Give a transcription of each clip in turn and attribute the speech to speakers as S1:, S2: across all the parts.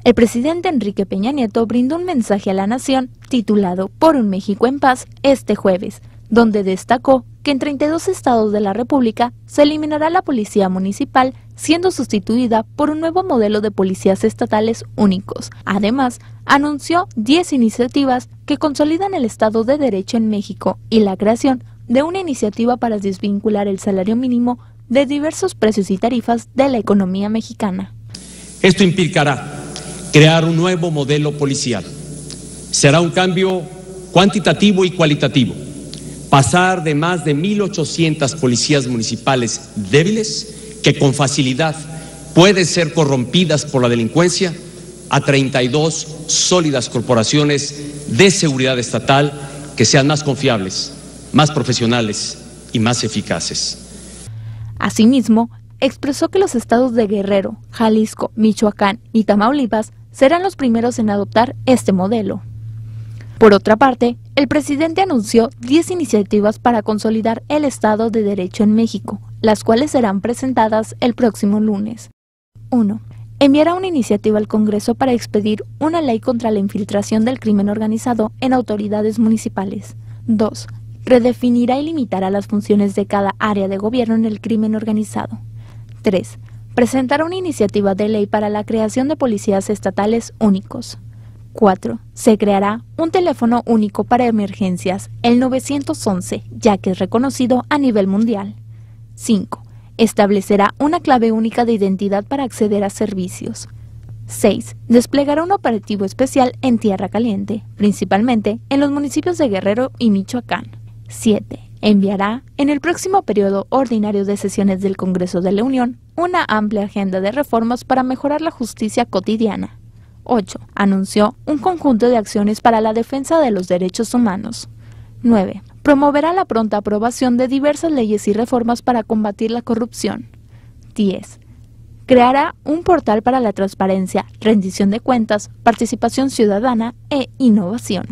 S1: El presidente Enrique Peña Nieto brindó un mensaje a la nación titulado Por un México en Paz este jueves, donde destacó que en 32 estados de la República se eliminará la policía municipal, siendo sustituida por un nuevo modelo de policías estatales únicos. Además, anunció 10 iniciativas que consolidan el Estado de Derecho en México y la creación de una iniciativa para desvincular el salario mínimo de diversos precios y tarifas de la economía mexicana.
S2: Esto implicará crear un nuevo modelo policial. Será un cambio cuantitativo y cualitativo. Pasar de más de 1,800 policías municipales débiles, que con facilidad pueden ser corrompidas por la delincuencia, a 32 sólidas corporaciones de seguridad estatal que sean más confiables, más profesionales y más eficaces.
S1: Asimismo, expresó que los estados de Guerrero, Jalisco, Michoacán y Tamaulipas serán los primeros en adoptar este modelo. Por otra parte, el presidente anunció 10 iniciativas para consolidar el Estado de Derecho en México, las cuales serán presentadas el próximo lunes. 1. Enviará una iniciativa al Congreso para expedir una ley contra la infiltración del crimen organizado en autoridades municipales. 2. Redefinirá y limitará las funciones de cada área de gobierno en el crimen organizado. 3. Presentará una iniciativa de ley para la creación de policías estatales únicos. 4. Se creará un teléfono único para emergencias, el 911, ya que es reconocido a nivel mundial. 5. Establecerá una clave única de identidad para acceder a servicios. 6. Desplegará un operativo especial en Tierra Caliente, principalmente en los municipios de Guerrero y Michoacán. 7. Enviará, en el próximo periodo ordinario de sesiones del Congreso de la Unión, una amplia agenda de reformas para mejorar la justicia cotidiana. 8. Anunció un conjunto de acciones para la defensa de los derechos humanos. 9. Promoverá la pronta aprobación de diversas leyes y reformas para combatir la corrupción. 10. Creará un portal para la transparencia, rendición de cuentas, participación ciudadana e innovación.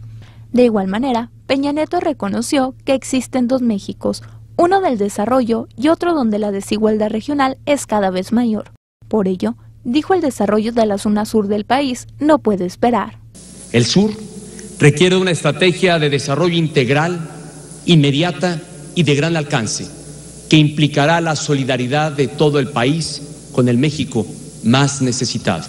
S1: De igual manera, Peña Nieto reconoció que existen dos Méxicos, uno del desarrollo y otro donde la desigualdad regional es cada vez mayor. Por ello, dijo, el desarrollo de la zona sur del país no puede esperar.
S2: El sur requiere una estrategia de desarrollo integral, inmediata y de gran alcance, que implicará la solidaridad de todo el país con el México más necesitado.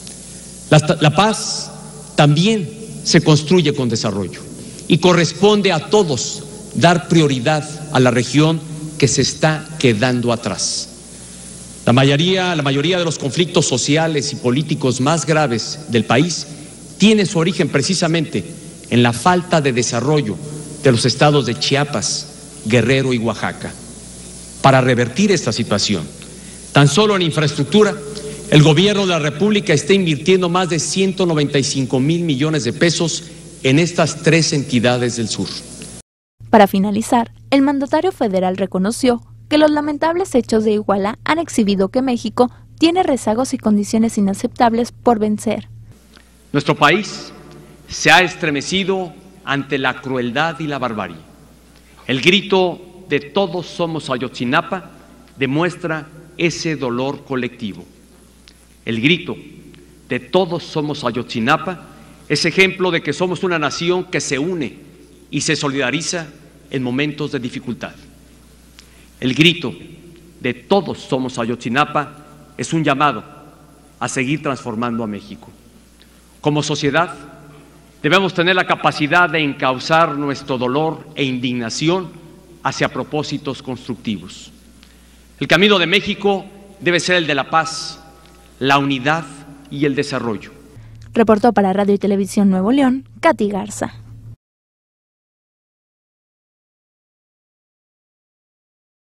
S2: La paz también se construye con desarrollo y corresponde a todos dar prioridad a la región que se está quedando atrás. La mayoría de los conflictos sociales y políticos más graves del país tiene su origen precisamente en la falta de desarrollo de los estados de Chiapas, Guerrero y Oaxaca. Para revertir esta situación, tan solo en infraestructura, el gobierno de la República está invirtiendo más de 195,000 millones de pesos en estas tres entidades del sur.
S1: Para finalizar, el mandatario federal reconoció que los lamentables hechos de Iguala han exhibido que México tiene rezagos y condiciones inaceptables por vencer.
S2: Nuestro país se ha estremecido ante la crueldad y la barbarie. El grito de todos somos Ayotzinapa demuestra ese dolor colectivo. El grito de todos somos Ayotzinapa es ejemplo de que somos una nación que se une y se solidariza en momentos de dificultad. El grito de todos somos Ayotzinapa es un llamado a seguir transformando a México. Como sociedad, debemos tener la capacidad de encauzar nuestro dolor e indignación hacia propósitos constructivos. El camino de México debe ser el de la paz, la unidad y el desarrollo.
S1: Reportó para Radio y Televisión Nuevo León, Katy Garza.